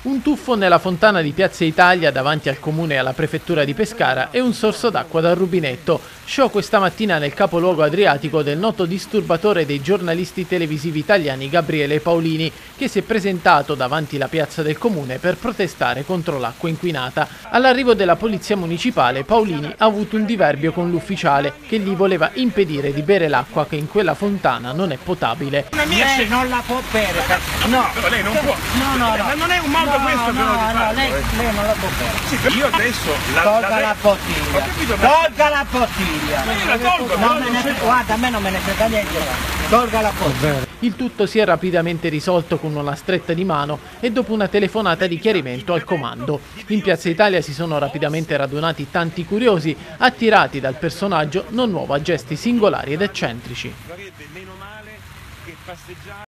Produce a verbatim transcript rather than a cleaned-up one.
Un tuffo nella fontana di Piazza Italia davanti al comune e alla prefettura di Pescara e un sorso d'acqua dal rubinetto. Show questa mattina nel capoluogo adriatico del noto disturbatore dei giornalisti televisivi italiani Gabriele Paolini, che si è presentato davanti la piazza del comune per protestare contro l'acqua inquinata. All'arrivo della polizia municipale, Paolini ha avuto un diverbio con l'ufficiale che gli voleva impedire di bere l'acqua che in quella fontana non è potabile. Lei non la può bere, no, però lei non può. No, no, no. Ma non è un modo no, questo no, però di no, farlo. lei, lei non la può bere. Sì, io adesso la, Tolga la, la bottiglia. Ho capito, ma... Tolga la bottiglia. Ma io la tolgo, non me ne frega, guarda, a me non me ne frega niente. Tolga la bottiglia. Il tutto si è rapidamente risolto con una stretta di mano e dopo una telefonata di chiarimento al comando. In Piazza Italia si sono rapidamente radunati tanti curiosi, attirati dal personaggio non nuovo a gesti singolari ed eccentrici.